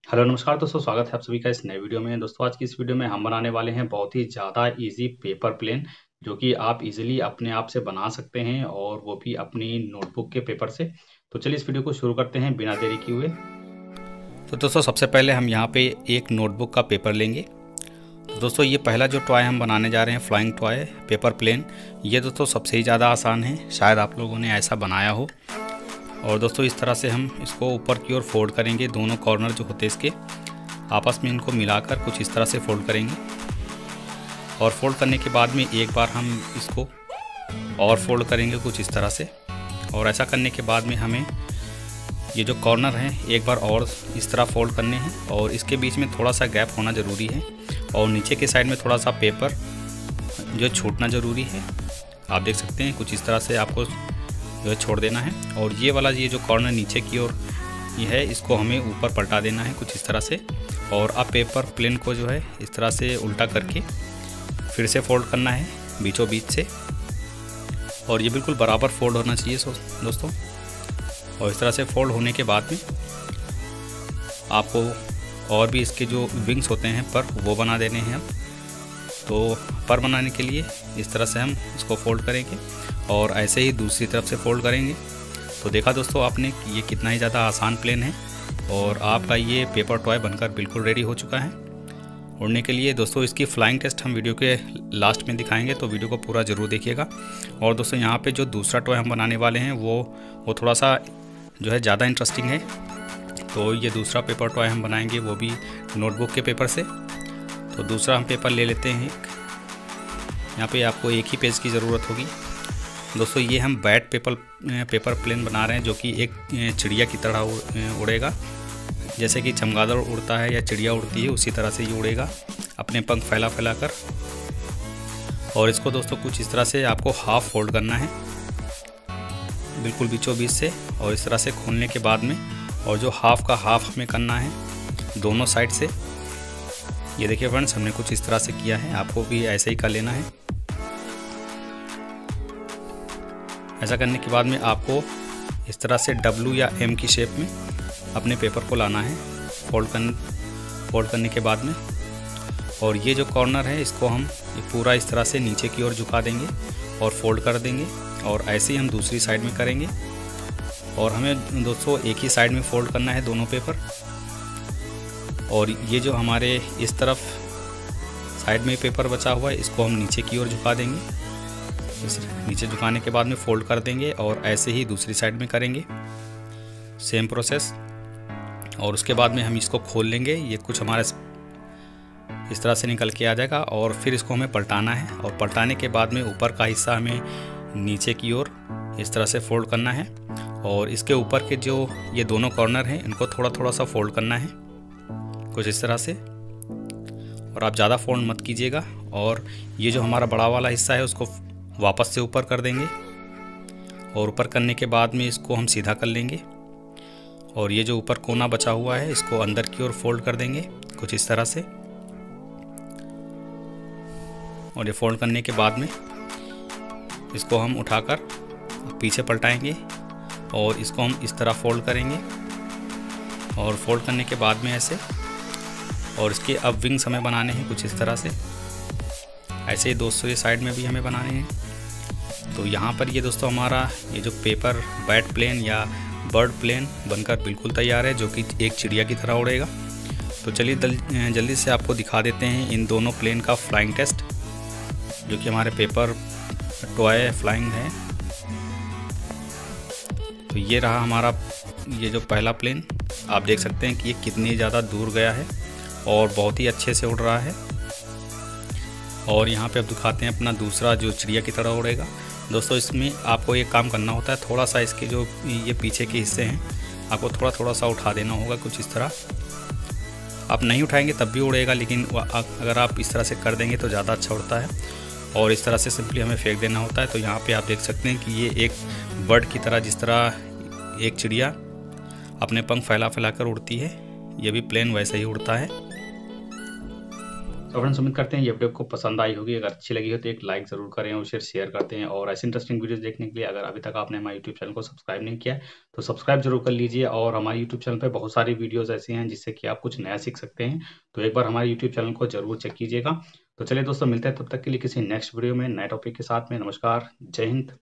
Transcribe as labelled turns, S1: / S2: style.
S1: Hello नमस्कार दोस्तों, स्वागत है आप सभी का इस नए वीडियो में। दोस्तों आज की इस वीडियो में हम बनाने वाले हैं बहुत ही ज़्यादा इजी पेपर प्लेन, जो कि आप इजीली अपने आप से बना सकते हैं और वो भी अपनी नोटबुक के पेपर से। तो चलिए इस वीडियो को शुरू करते हैं बिना देरी किए हुए। तो दोस्तों सबसे पहले हम यहाँ पे एक नोटबुक का पेपर लेंगे। तो दोस्तों ये पहला जो टॉय हम बनाने जा रहे हैं, फ्लाइंग टॉय पेपर प्लेन, ये दोस्तों सबसे ही ज़्यादा आसान है, शायद आप लोगों ने ऐसा बनाया हो। और दोस्तों इस तरह से हम इसको ऊपर की ओर फोल्ड करेंगे, दोनों कॉर्नर जो होते हैं इसके आपस में इनको मिलाकर कुछ इस तरह से फोल्ड करेंगे। और फोल्ड करने के बाद में एक बार हम इसको और फोल्ड करेंगे कुछ इस तरह से। और ऐसा करने के बाद में हमें ये जो कॉर्नर हैं एक बार और इस तरह फोल्ड करने हैं और इसके बीच में थोड़ा सा गैप होना ज़रूरी है और नीचे के साइड में थोड़ा सा पेपर जो छूटना ज़रूरी है। आप देख सकते हैं कुछ इस तरह से आपको जो है छोड़ देना है। और ये वाला ये जो कॉर्नर नीचे की ओर ये है, इसको हमें ऊपर पलटा देना है कुछ इस तरह से। और अब पेपर प्लेन को जो है इस तरह से उल्टा करके फिर से फोल्ड करना है बीचों बीच से। और ये बिल्कुल बराबर फोल्ड होना चाहिए दोस्तों। और इस तरह से फोल्ड होने के बाद में आपको और भी इसके जो विंग्स होते हैं पर वो बना देने हैं हम। तो पर बनाने के लिए इस तरह से हम इसको फोल्ड करेंगे और ऐसे ही दूसरी तरफ से फोल्ड करेंगे। तो देखा दोस्तों आपने कि ये कितना ही ज़्यादा आसान प्लेन है और आपका ये पेपर टॉय बनकर बिल्कुल रेडी हो चुका है उड़ने के लिए। दोस्तों इसकी फ्लाइंग टेस्ट हम वीडियो के लास्ट में दिखाएंगे, तो वीडियो को पूरा ज़रूर देखिएगा। और दोस्तों यहाँ पे जो दूसरा टॉय हम बनाने वाले हैं वो थोड़ा सा जो है ज़्यादा इंटरेस्टिंग है। तो ये दूसरा पेपर टॉय हम बनाएंगे वो भी नोटबुक के पेपर से। तो दूसरा हम पेपर ले लेते हैं यहाँ पे आपको एक ही पेज की ज़रूरत होगी। दोस्तों ये हम बैट पेपर प्लेन बना रहे हैं जो कि एक चिड़िया की तरह उड़ेगा। जैसे कि चमगादड़ उड़ता है या चिड़िया उड़ती है उसी तरह से ये उड़ेगा अपने पंख फैला फैला कर। और इसको दोस्तों कुछ इस तरह से आपको हाफ फोल्ड करना है बिल्कुल बीचों बीच से और इस तरह से खोलने के बाद में, और जो हाफ का हाफ हमें करना है दोनों साइड से। ये देखिए फ्रेंड्स हमने कुछ इस तरह से किया है, आपको भी ऐसे ही कर लेना है। ऐसा करने के बाद में आपको इस तरह से W या M की शेप में अपने पेपर को लाना है फोल्ड करने के बाद में। और ये जो कॉर्नर है इसको हम पूरा इस तरह से नीचे की ओर झुका देंगे और फोल्ड कर देंगे। और ऐसे ही हम दूसरी साइड में करेंगे। और हमें दोस्तों एक ही साइड में फोल्ड करना है दोनों पेपर। और ये जो हमारे इस तरफ साइड में पेपर बचा हुआ है इसको हम नीचे की ओर झुका देंगे। नीचे झुकाने के बाद में फोल्ड कर देंगे और ऐसे ही दूसरी साइड में करेंगे सेम प्रोसेस। और उसके बाद में हम इसको खोल लेंगे, ये कुछ हमारे इस तरह से निकल के आ जाएगा। और फिर इसको हमें पलटाना है और पलटाने के बाद में ऊपर का हिस्सा हमें नीचे की ओर इस तरह से फोल्ड करना है। और इसके ऊपर के जो ये दोनों कॉर्नर हैं इनको थोड़ा थोड़ा सा फोल्ड करना है कुछ इस तरह से। और आप ज़्यादा फोल्ड मत कीजिएगा। और ये जो हमारा बड़ा वाला हिस्सा है उसको वापस से ऊपर कर देंगे। और ऊपर करने के बाद में इसको हम सीधा कर लेंगे। और ये जो ऊपर कोना बचा हुआ है इसको अंदर की ओर फोल्ड कर देंगे कुछ इस तरह से। और ये फोल्ड करने के बाद में इसको हम उठाकर पीछे पलटाएंगे और इसको हम इस तरह फोल्ड करेंगे। और फोल्ड करने के बाद में ऐसे, और इसके अब विंग्स हमें बनाने हैं कुछ इस तरह से। ऐसे ही दोस्तों ये साइड में भी हमें बनाने हैं। तो यहाँ पर ये दोस्तों हमारा ये जो पेपर बैट प्लेन या बर्ड प्लेन बनकर बिल्कुल तैयार है, जो कि एक चिड़िया की तरह उड़ेगा। तो चलिए जल्दी से आपको दिखा देते हैं इन दोनों प्लेन का फ्लाइंग टेस्ट, जो कि हमारे पेपर टॉय फ्लाइंग है। तो ये रहा हमारा ये जो पहला प्लेन। आप देख सकते हैं कि ये कितनी ज़्यादा दूर गया है और बहुत ही अच्छे से उड़ रहा है। और यहाँ पे अब दिखाते हैं अपना दूसरा जो चिड़िया की तरह उड़ेगा। दोस्तों इसमें आपको ये काम करना होता है, थोड़ा सा इसके जो ये पीछे के हिस्से हैं आपको थोड़ा सा उठा देना होगा कुछ इस तरह। आप नहीं उठाएंगे तब भी उड़ेगा, लेकिन अगर आप इस तरह से कर देंगे तो ज़्यादा अच्छा उड़ता है। और इस तरह से सिंपली हमें फेंक देना होता है। तो यहाँ पे आप देख सकते हैं कि ये एक बर्ड की तरह, जिस तरह एक चिड़िया अपने पंख फैला फैला कर उड़ती है, ये भी प्लेन वैसे ही उड़ता है। तो फ्रेंड्स उम्मीद करते हैं ये वीडियो आपको पसंद आई होगी। अगर अच्छी लगी हो तो एक लाइक ज़रूर करें और फिर शेयर करते हैं। और ऐसे इंटरेस्टिंग वीडियोस देखने के लिए अगर अभी तक आपने हमारे यूट्यूब चैनल को सब्सक्राइब नहीं किया है तो सब्सक्राइब जरूर कर लीजिए। और हमारे यूट्यूब चैनल पे बहुत सारी वीडियोस ऐसी हैं जिससे कि आप कुछ नया सीख सकते हैं। तो एक बार हमारे यूट्यूब चैनल को जरूर चेक कीजिएगा। तो चलिए दोस्तों, मिलते हैं तब तक के लिए किसी नेक्स्ट वीडियो में नए टॉपिक के साथ में। नमस्कार, जय हिंद।